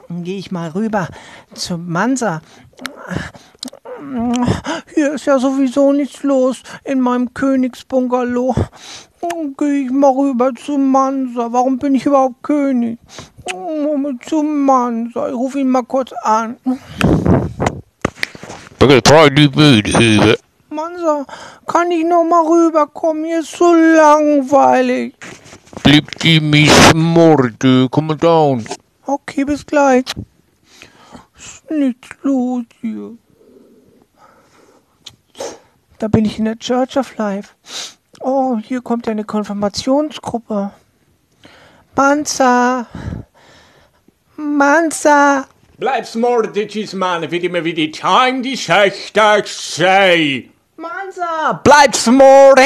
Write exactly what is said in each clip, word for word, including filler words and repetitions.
gehe ich mal rüber zu Mansa. Hier ist ja sowieso nichts los in meinem Königsbungalow. Gehe ich mal rüber zu Mansa. Warum bin ich überhaupt König? Zu Mansa. Ich rufe ihn mal kurz an. Mansa, kann ich noch mal rüberkommen? Hier ist so langweilig. Bleib die mich Morde, come down. Okay, bis gleich. Ist nichts los hier. Da bin ich in der Church of Life. Oh, hier kommt ja eine Konfirmationsgruppe. Mansa. Mansa. Bleib's Morditschis, Mann, wie immer wie die Time die Schächter sei. Mansa, bleib's Morde.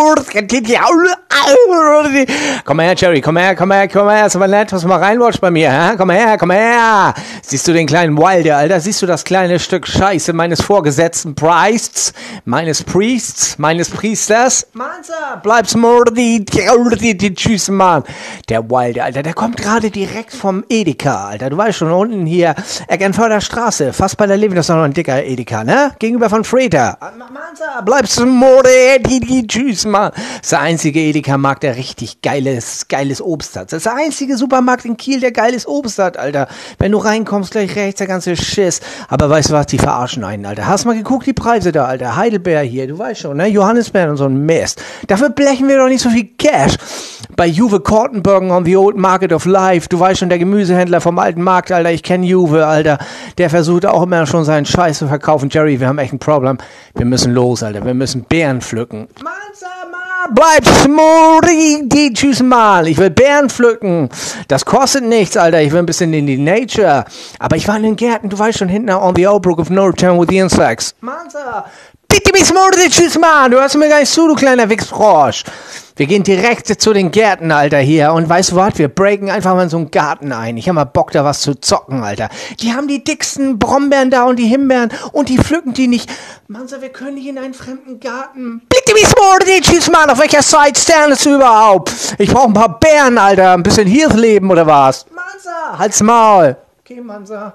Komm her, Jerry, komm her, komm her, komm her. Ist aber nett, was du mal reinwatchst bei mir, hä? Komm her, komm her. Siehst du den kleinen Wilder, Alter? Siehst du das kleine Stück Scheiße meines vorgesetzten Priests, meines Priests, meines Priesters? Mansa, bleib's Morde. Tschüss, Mann. Der Wilder, Alter, der kommt gerade direkt vom Edeka, Alter. Du weißt schon, unten hier, Eckernförder Straße, fast bei der Leben, das ist noch ein dicker Edeka, ne? Gegenüber von Freda. Mansa, bleibst Morde. Tschüss, Mann. Das ist der einzige Edeka-Markt, der richtig geiles, geiles Obst hat. Das ist der einzige Supermarkt in Kiel, der geiles Obst hat, Alter. Wenn du reinkommst, gleich rechts, der ganze Schiss. Aber weißt du was, die verarschen einen, Alter. Hast mal geguckt, die Preise da, Alter. Heidelbeer hier, du weißt schon, ne? Johannisbeeren und so ein Mist. Dafür blechen wir doch nicht so viel Cash. Bei Juve Kortenbergen on the Old Market of Life, du weißt schon, der Gemüsehändler vom alten Markt, Alter. Ich kenne Juve, Alter. Der versucht auch immer schon seinen Scheiß zu verkaufen. Jerry, wir haben echt ein Problem. Wir müssen los, Alter. Wir müssen Beeren pflücken. Mansa, Mann, bleib smoothie, tschüss mal. Ich will Beeren pflücken. Das kostet nichts, Alter. Ich will ein bisschen in die Nature. Aber ich war in den Gärten, du weißt schon, hinten on the Old Brook of Northtown with the insects. Mansa, bitte mich smoothie, tschüss mal. Du hörst mir gar nicht zu, du kleiner Wichsfrosch. Wir gehen direkt zu den Gärten, Alter, hier. Und weißt du was? Wir breaken einfach mal in so einen Garten ein. Ich hab mal Bock, da was zu zocken, Alter. Die haben die dicksten Brombeeren da und die Himbeeren und die pflücken die nicht. Mansa, wir können nicht in einen fremden Garten. Bitte wie smoothie, tschüss, Mann. Auf welcher Seite standest du überhaupt? Ich brauche ein paar Beeren, Alter. Ein bisschen Hirsleben oder was? Mansa, halt's Maul. Okay, Mansa.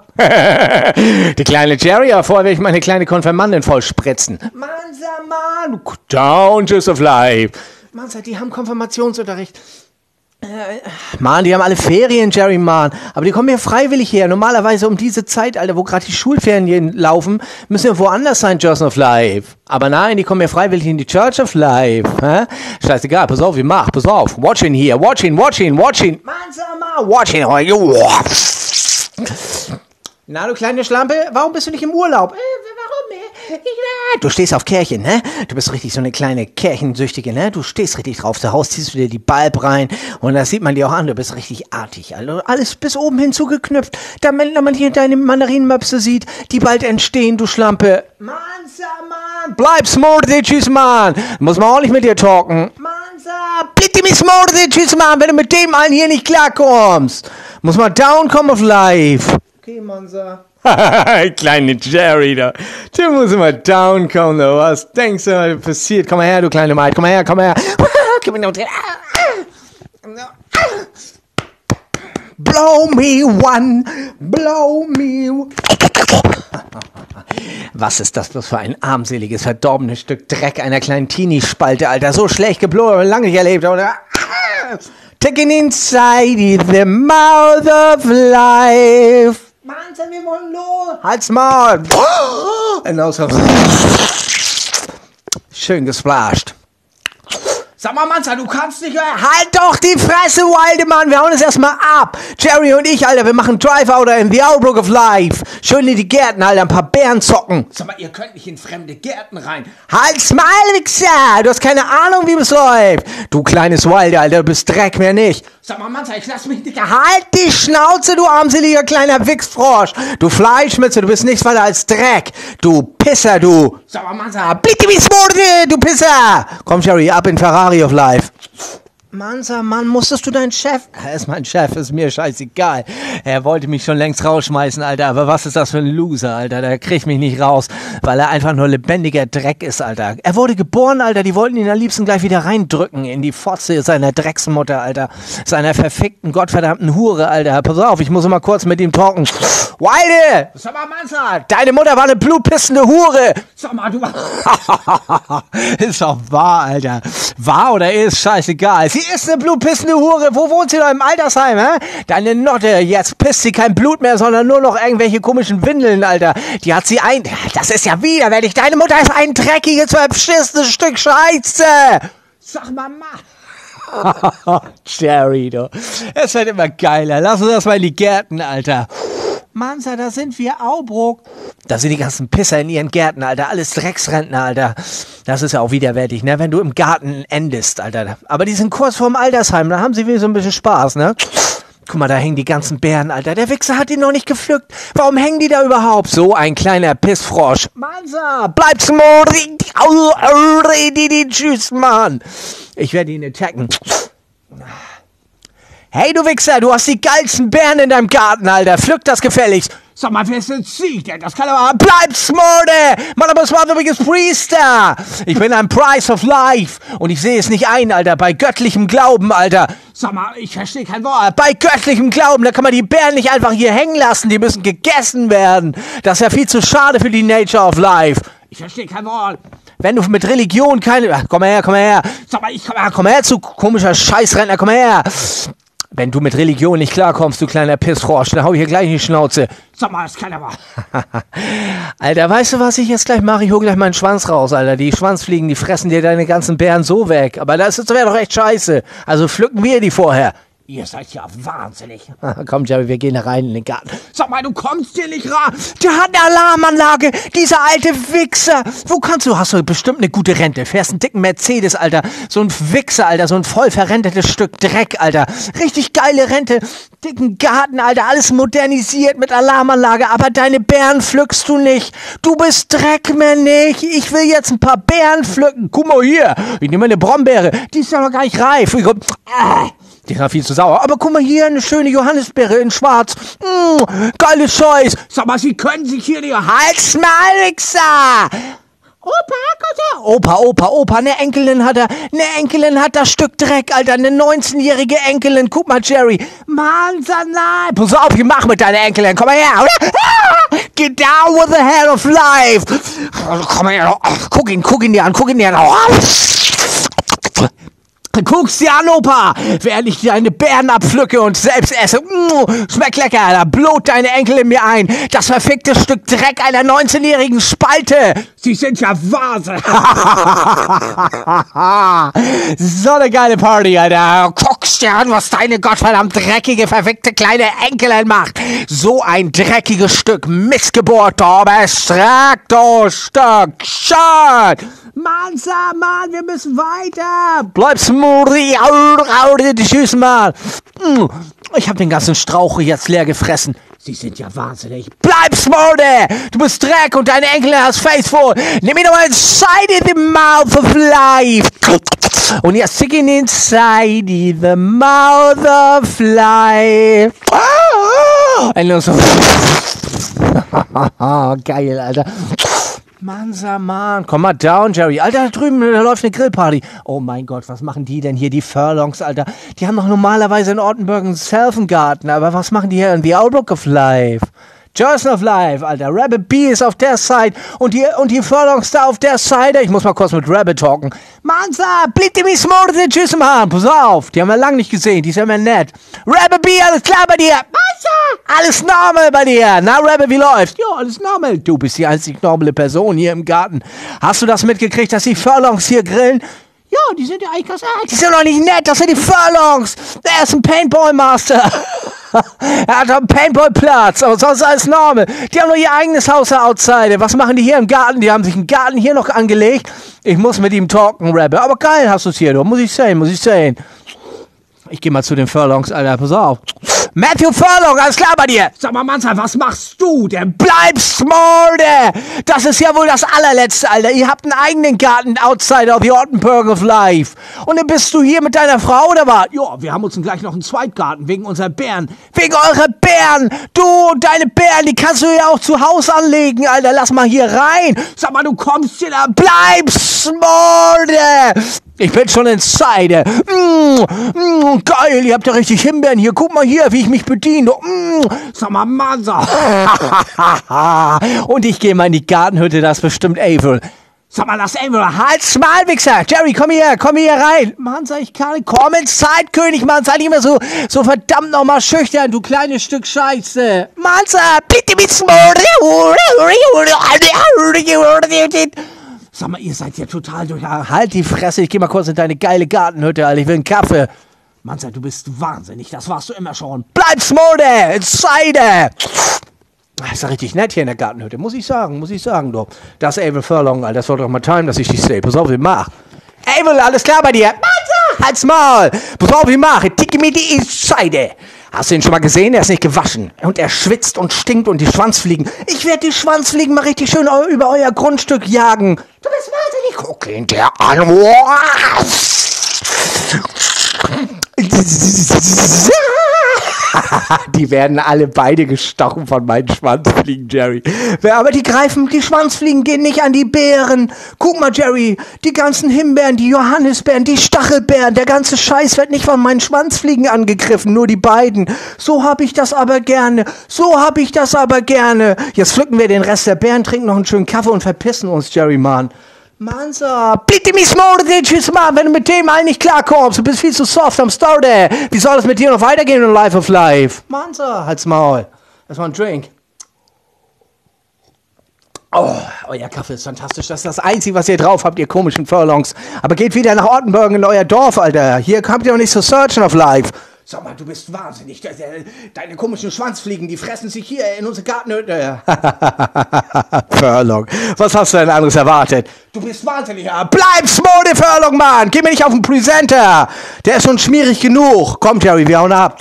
Die kleine Jerry, ja, vorher will ich meine kleine Konfirmandin voll spritzen. Mansa, Mann. Down, tschüss of life. Mansa, die haben Konfirmationsunterricht. Äh, Mann, die haben alle Ferien, Jerry, Mann. Aber die kommen ja freiwillig her. Normalerweise um diese Zeit, Alter, wo gerade die Schulferien laufen, müssen wir woanders sein, Church of Life. Aber nein, die kommen ja freiwillig in die Church of Life. Hä? Scheißegal, pass auf, wie mach, pass auf. Watch ihn hier, watch ihn, watch ihn, watch ihn. Mansa, Mann, watch ihn. Na, du kleine Schlampe, warum bist du nicht im Urlaub? Äh, warum? Ich, äh, du stehst auf Kärchen, ne? Du bist richtig so eine kleine Kärchensüchtige, ne? Du stehst richtig drauf. Zu Hause ziehst du dir die Balb rein und das sieht man dir auch an. Du bist richtig artig. Also alles bis oben hin zugeknüpft, damit man hier deine Mandarinenmöpse sieht, die bald entstehen, du Schlampe. Mansa, Mann, bleib smoothie, tschüss, Mann. Muss man auch nicht mit dir talken. Mansa, bitte mich smoothie, tschüss, Mann, wenn du mit dem allen hier nicht klarkommst. Muss man down come of life. Okay, Mansa. Kleine Jerry, da. Du musst mal down kommen, da. Was denkst du, was passiert? Komm mal her, du kleine Maid. Komm mal her, komm mal her. Gib mir noch den. Blow me one, blow me. Was ist das bloß für ein armseliges, verdorbenes Stück Dreck einer kleinen Teenie-Spalte, Alter. So schlecht geblogen, lange nicht erlebt, oder? Taking inside the mouth of life. Mansa, wir wollen los. Halt's Maul. Schön gesplasht. Sag mal, Mansa, du kannst nicht... Halt doch die Fresse, Wildemann. Wir hauen es erstmal ab. Jerry und ich, Alter, wir machen Drive-Outer in the Outbrook of Life. Schön in die Gärten, Alter, ein paar Bären zocken. Sag mal, ihr könnt nicht in fremde Gärten rein. Halt's Maul, Wichser. Du hast keine Ahnung, wie es läuft. Du kleines Wilder, Alter, du bist Dreck, mehr nicht. Sag mal, Mansa, ich lass mich nicht... Halt die Schnauze, du armseliger kleiner Wichsfrosch. Du Fleischmütze, du bist nichts weiter als Dreck. Du Pisser, du. Sag mal, Mansa, bitte wie Smurde, du Pisser. Komm, Jerry, ab in Ferrari of Life. Mann, sag Mann, musstest du deinen Chef... Er ist mein Chef, ist mir scheißegal. Er wollte mich schon längst rausschmeißen, Alter. Aber was ist das für ein Loser, Alter? Der kriegt mich nicht raus, weil er einfach nur lebendiger Dreck ist, Alter. Er wurde geboren, Alter. Die wollten ihn am liebsten gleich wieder reindrücken in die Fotze seiner Drecksmutter, Alter. Seiner verfickten, gottverdammten Hure, Alter. Pass auf, ich muss mal kurz mit ihm talken. Wilde! Sag mal, Mann, deine Mutter war eine blutpissende Hure. Sag mal, du... Ist doch wahr, Alter. Wahr oder ist, scheißegal. Sie ist eine blutpissende Hure. Wo wohnt sie doch? Im Altersheim, hä? Deine Notte. Jetzt pisst sie kein Blut mehr, sondern nur noch irgendwelche komischen Windeln, Alter. Die hat sie ein... Das ist ja widerwärtig. Deine Mutter ist ein dreckiges, verschissenes Stück Scheiße. Sag mal, Mann. Jerry, du. Es wird immer geiler. Lass uns das mal in die Gärten, Alter. Mansa, da sind wir, Aubruck. Da sind die ganzen Pisser in ihren Gärten, Alter. Alles Drecksrentner, Alter. Das ist ja auch widerwärtig, ne? Wenn du im Garten endest, Alter. Aber die sind kurz vorm Altersheim. Da haben sie wieder so ein bisschen Spaß, ne? Guck mal, da hängen die ganzen Bären, Alter. Der Wichser hat ihn noch nicht gepflückt. Warum hängen die da überhaupt? So ein kleiner Pissfrosch. Mansa, bleib's mordig. Tschüss, Mann. Ich werde ihn attacken. Hey, du Wichser, du hast die geilsten Bären in deinem Garten, Alter. Pflück das gefälligst. Sag mal, wer ist denn sie? Das kann aber... Bleib Smorde! Mann, aber es war übrigens Priester! Ich bin ein Price of Life. Und ich sehe es nicht ein, Alter. Bei göttlichem Glauben, Alter. Sag mal, ich verstehe kein Wort. Bei göttlichem Glauben, da kann man die Bären nicht einfach hier hängen lassen. Die müssen gegessen werden. Das ist ja viel zu schade für die Nature of Life. Ich verstehe kein Wort. Wenn du mit Religion keine... Ach, komm her, komm her. Sag mal, ich komm, komm her, zu komischer Scheißrentner, komm her. Wenn du mit Religion nicht klarkommst, du kleiner Pissfrosch, dann hau ich hier gleich in die Schnauze. Sag mal, das kann aber. Alter, weißt du, was ich jetzt gleich mache? Ich hol gleich meinen Schwanz raus, Alter. Die Schwanzfliegen, die fressen dir deine ganzen Bären so weg. Aber das wäre doch echt scheiße. Also pflücken wir die vorher. Ihr seid ja wahnsinnig. Komm, Jerry, wir gehen da rein in den Garten. Sag mal, du kommst hier nicht ran. Der hat eine Alarmanlage. Dieser alte Wichser. Wo kannst du? Hast du bestimmt eine gute Rente. Fährst einen dicken Mercedes, Alter. So ein Wichser, Alter. So ein voll verrentetes Stück Dreck, Alter. Richtig geile Rente. Dicken Garten, Alter. Alles modernisiert mit Alarmanlage. Aber deine Beeren pflückst du nicht. Du bist Dreckmännig. Ich will jetzt ein paar Beeren pflücken. Guck mal hier. Ich nehme eine Brombeere. Die ist ja noch gar nicht reif. Ich komm, ah. Die ist viel zu sauer. Aber guck mal hier, eine schöne Johannisbeere in schwarz. Mmh, geile Scheiß. Sag mal, Sie können sich hier nicht... Halt's mal, Wichser! Opa, Opa, Opa, Opa, eine Enkelin hat er. Eine Enkelin hat das Stück Dreck, Alter. Eine neunzehnjährige Enkelin. Guck mal, Jerry. Mann, nein. Pass auf, ich mach mit deiner Enkelin. Komm mal her. Get down with the head of life. Komm mal her. Guck ihn, guck ihn dir an. Guck ihn dir an. Guck's dir an, Opa, während ich deine Beeren abpflücke und selbst esse. Mm, schmeckt lecker, da blot deine Enkel in mir ein. Das verfickte Stück Dreck einer neunzehnjährigen Spalte. Sie sind ja Wahnsinn. So eine geile Party, Alter. Guck's dir an, was deine gottverdammt dreckige, verfickte kleine Enkelin macht. So ein dreckiges Stück Missgeburt, du Bestreck, du Stück Scheiß. Mann, sag Mann, wir müssen weiter. Bleib smoothie. Tschüss, Mann. Ich hab den ganzen Strauch jetzt leer gefressen. Sie sind ja wahnsinnig. Bleib smoothie. Du bist Dreck und deine Enkelin hast Faithful. Nimm ihn doch mal inside the mouth of life. Und jetzt stick ihn inside the mouth of life. Und so. Geil, Alter. Mann, sag Mann, komm mal down, Jerry. Alter, da drüben, da läuft eine Grillparty. Oh mein Gott, was machen die denn hier, die Furlongs, Alter? Die haben doch normalerweise in Ortenburg einen Selfengarten, aber was machen die hier in The Outlook of Life? Johnson of Life, Alter. Rabbit B ist auf der Side und die, und die Furlongs da auf der Seite. Ich muss mal kurz mit Rabbit talken. Mansa, bitte mich smorte, tschüss, Mann. Pass auf, die haben wir lang nicht gesehen, die ist ja immer nett. Rabbit B, alles klar bei dir? Mansa, alles normal bei dir. Na, Rabbit, wie läuft's? Ja, alles normal. Du bist die einzig normale Person hier im Garten. Hast du das mitgekriegt, dass die Furlongs hier grillen? Ja, die sind ja eigentlich ganz... Die sind doch nicht nett, das sind die Furlongs. Der ist ein Paintball-Master. Er hat einen Paintball-Platz, aber sonst alles normal. Die haben nur ihr eigenes Haus da outside. Was machen die hier im Garten? Die haben sich einen Garten hier noch angelegt. Ich muss mit ihm talken, Rabbit. Aber geil hast du es hier, du. Muss ich sehen, muss ich sehen. Ich geh mal zu den Furlongs, Alter. Pass auf. Matthew Furlong, alles klar bei dir? Sag mal, Manzer, was machst du denn? Bleib smarte! Das ist ja wohl das allerletzte, Alter. Ihr habt einen eigenen Garten outside of the Ottenburg of Life. Und dann bist du hier mit deiner Frau, oder was? Ja, wir haben uns gleich noch einen Zweitgarten wegen unserer Bären. Wegen eurer Bären! Du und deine Bären, die kannst du ja auch zu Hause anlegen, Alter. Lass mal hier rein. Sag mal, du kommst hier da. Bleib smarte! Ich bin schon inside. Mm, mm, geil, ihr habt ja richtig Himbeeren hier. Guck mal hier, wie ich mich bediene. Mm. Sag mal, Manzer. Und ich gehe mal in die Gartenhütte, das ist bestimmt Avil. Sag mal, das Avil. Halt's mal, Wichser. Jerry, komm hier, komm hier rein. Manzer, ich kann. Komm ins Zeitkönig, Mann. Sei nicht mehr so, so verdammt nochmal schüchtern, du kleines Stück Scheiße. Manzer, bitte mit smart. Sag mal, ihr seid ja total durch. Halt die Fresse, ich geh mal kurz in deine geile Gartenhütte, Alter. Ich will einen Kaffee. Manzer, du bist wahnsinnig. Das warst du immer schon. Bleib smarte, inside. Das ist ja richtig nett hier in der Gartenhütte, muss ich sagen, muss ich sagen, doch. Das ist Avil Furlong, Alter. Das wird doch mal time, dass ich dich sehe. Pass auf, wie mach. Avil, alles klar bei dir? Manzer, halt's Maul. Pass auf, wie mach. Ticke mir die Seite. Hast du ihn schon mal gesehen? Der ist nicht gewaschen. Und er schwitzt und stinkt und die Schwanzfliegen. Ich werde die Schwanzfliegen mal richtig schön eu- über euer Grundstück jagen. Du bist wahnsinnig. Guck ihn dir an. Die werden alle beide gestochen von meinen Schwanzfliegen, Jerry. Aber die greifen, die Schwanzfliegen gehen nicht an die Beeren. Guck mal, Jerry, die ganzen Himbeeren, die Johannisbeeren, die Stachelbeeren, der ganze Scheiß wird nicht von meinen Schwanzfliegen angegriffen, nur die beiden. So hab ich das aber gerne, so hab ich das aber gerne. Jetzt pflücken wir den Rest der Beeren, trinken noch einen schönen Kaffee und verpissen uns, Jerry, Mann. Mansa, bitte mich smarte, tschüss mal, wenn du mit dem allen nicht klarkommst, du bist viel zu soft am Starter. Wie soll es mit dir noch weitergehen in Life of Life? Mansa, halt's Maul. Erstmal ein Drink. Oh, euer Kaffee ist fantastisch. Das ist das Einzige, was ihr drauf habt, ihr komischen Furlongs. Aber geht wieder nach Ottenburg in euer Dorf, Alter. Hier habt ihr doch nicht so Searchen of Life. Sag mal, du bist wahnsinnig. Deine komischen Schwanzfliegen, die fressen sich hier in unsere Gartenhütte. Furlong, was hast du denn anderes erwartet? Du bist wahnsinnig. Bleib smarte, Furlong, Mann. Geh mir nicht auf den Presenter. Der ist schon schmierig genug. Komm, Jerry, wir hauen ab.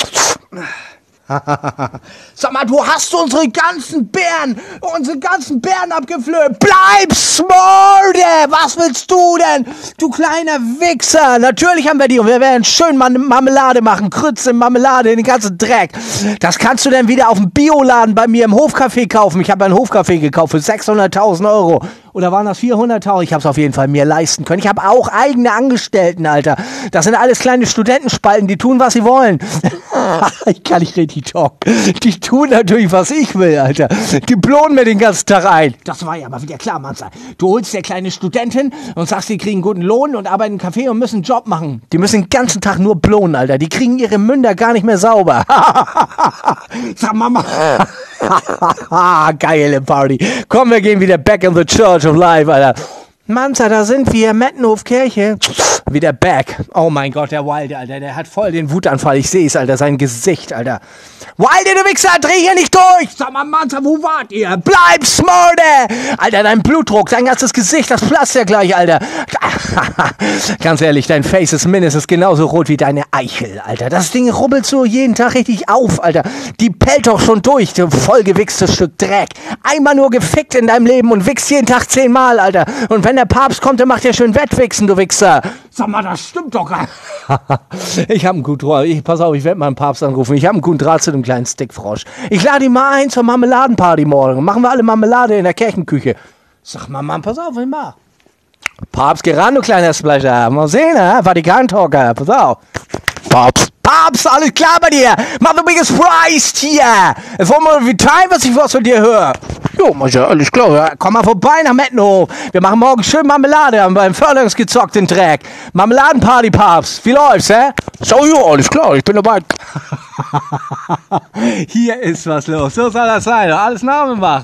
Sag mal, du hast unsere ganzen Bären, unsere ganzen Bären abgepflückt. Bleib smarte! Was willst du denn, du kleiner Wichser? Natürlich haben wir die und wir werden schön Marmelade machen. Krütze, Marmelade, den ganzen Dreck. Das kannst du dann wieder auf dem Bioladen bei mir im Hofcafé kaufen. Ich habe einen Hofcafé gekauft für sechshunderttausend Euro. Oder waren das vierhunderttausend? Ich habe es auf jeden Fall mir leisten können. Ich habe auch eigene Angestellten, Alter. Das sind alles kleine Studentenspalten, die tun, was sie wollen. Ich kann nicht richtig talken. Die tun natürlich, was ich will, Alter. Die blonen mir den ganzen Tag ein. Das war ja aber wieder klar, Manzer. Du holst dir kleine Studentin und sagst, die kriegen guten Lohn und arbeiten im Café und müssen einen Job machen. Die müssen den ganzen Tag nur blonen, Alter. Die kriegen ihre Münder gar nicht mehr sauber. Sag Mama. Geile Party. Komm, wir gehen wieder back in the church of life, Alter. Manzer, da sind wir, Mettenhof Kirche. Wieder back. Oh mein Gott, der Wilde, Alter, der hat voll den Wutanfall. Ich sehe es, Alter, sein Gesicht, Alter. Wilde, du Wichser, dreh hier nicht durch! Sag mal, Manzer, wo wart ihr? Bleib smarte! Alter, dein Blutdruck, dein ganzes Gesicht, das platzt ja gleich, Alter. Ganz ehrlich, dein Face ist mindestens genauso rot wie deine Eichel, Alter. Das Ding rubbelt so jeden Tag richtig auf, Alter. Die pellt doch schon durch, du vollgewichstes Stück Dreck. Einmal nur gefickt in deinem Leben und wichst jeden Tag zehnmal, Alter. Und wenn der Papst kommt, dann macht er schön Wettwichsen, du Wichser. Sag mal, das stimmt doch gar nicht. Ich hab einen guten Draht. Ich, pass auf, ich werde mal einen Papst anrufen. Ich habe einen guten Draht zu dem kleinen Stickfrosch. Ich lade ihn mal ein zur Marmeladenparty morgen. Machen wir alle Marmelade in der Kirchenküche. Sag mal, Mann, pass auf, ich mach. Papst, geh ran, du kleiner Splasher. Mal sehen, ha? Vatikan-Talker. Pass auf. Papst. Papst, alles klar bei dir? Mach the biggest prize hier. Es war mal wie time, was ich was von dir höre. Jo, mach ja, alles klar. Ja. Komm mal vorbei nach Mettenhof. Wir machen morgen schön Marmelade, haben beim Förderungsgezockten Dreck. Marmeladenparty, Papst. Wie läuft's, hä? So, jo, alles klar, ich bin dabei. Hier ist was los. So soll das sein. Alles Namen machen.